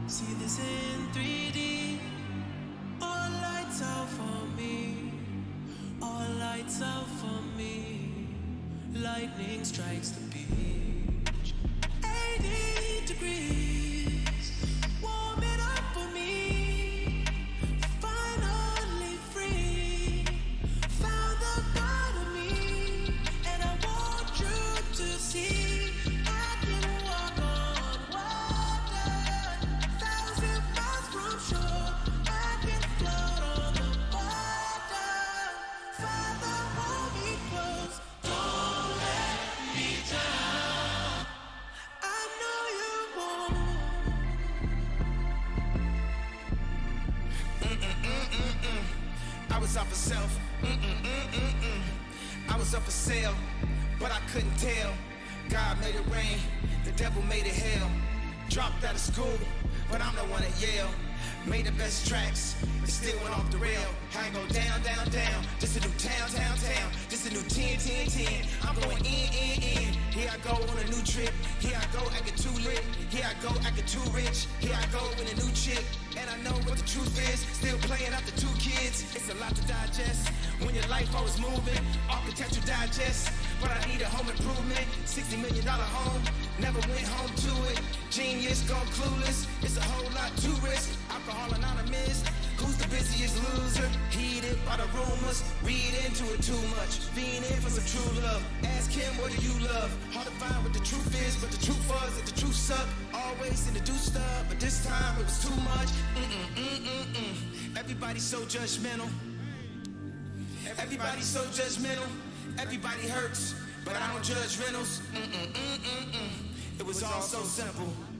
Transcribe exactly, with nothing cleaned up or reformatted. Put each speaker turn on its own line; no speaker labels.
See this in three D. All lights out for me. All lights out for me. Lightning strikes the beach. eighty degrees. Warm it up for me. Finally free. Found the God of me. And I want you to see.
I was up for self, mm-mm-mm-mm-mm. I was up for sale, but I couldn't tell. God made it rain, the devil made it hell. Dropped out of school, but I'm the one at Yale. Made the best tracks, but still went off the rail. I ain't go down, down, down. Just a new town, town, town. Just a new ten, ten, ten. I'm going in, in, in. Here I go on a new trip. Here I go acting too lit. Here I go acting too rich. Here I go with a new chick. And I know what the truth is. Still playing after two kids. It's a lot to digest. When your life always moving, architecture digest. But I need a home improvement. sixty million dollar home. Never went home to it. Genius, gone clueless. It's a whole lot to risk. Alcohol anonymous. Who's the busiest loser? Heated by the rumors. Read into it too much. Fiending for some true love. Ask him, what do you love? Hard to find what the truth is, but the truth was that the truth sucked. Always in the do stuff, but this time it was too much. Mm-mm-mm-mm-mm. Everybody's so judgmental. Everybody's so judgmental. Everybody hurts, but I don't judge rentals. Mm-mm-mm-mm-mm. It was all so simple.